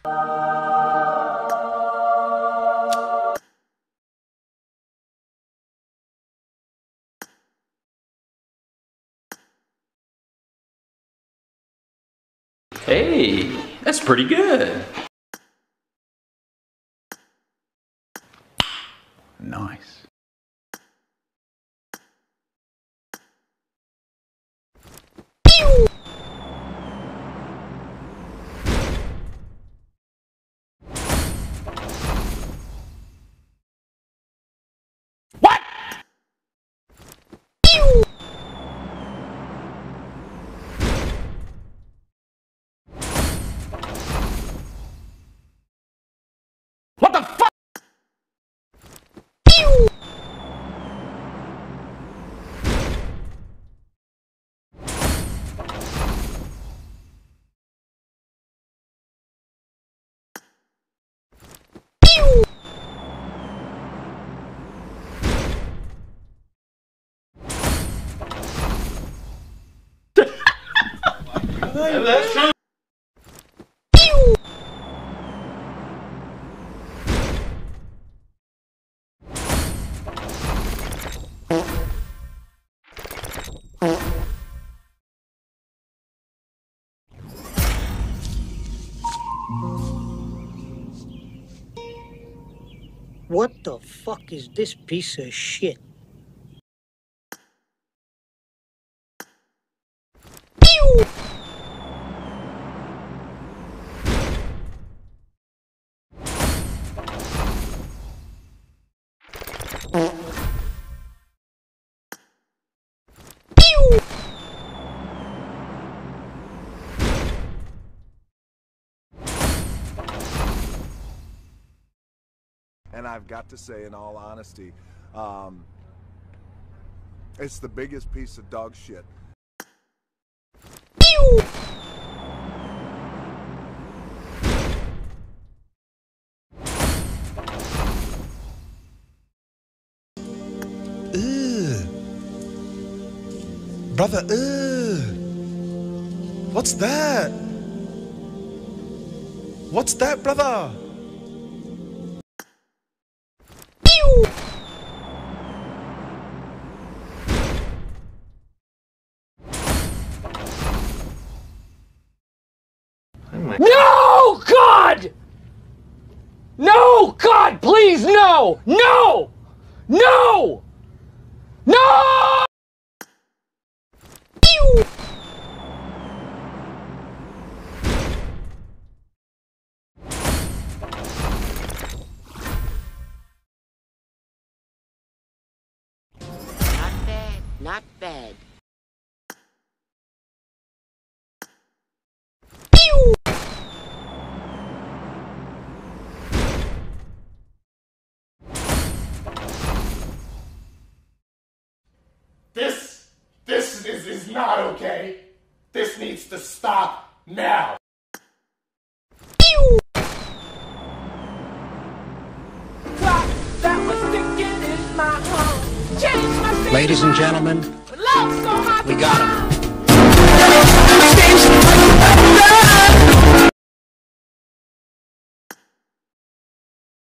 Hey, that's pretty good. Nice. What? What the fuck? That's true. What the fuck is this piece of shit? And I've got to say, in all honesty, it's the biggest piece of dog shit. Ugh. Brother, ugh. What's that? What's that, brother? No, God! No, God, please, no! No! No! No! Not bad, not bad. This is not okay. This needs to stop now. Ladies and gentlemen, we got him.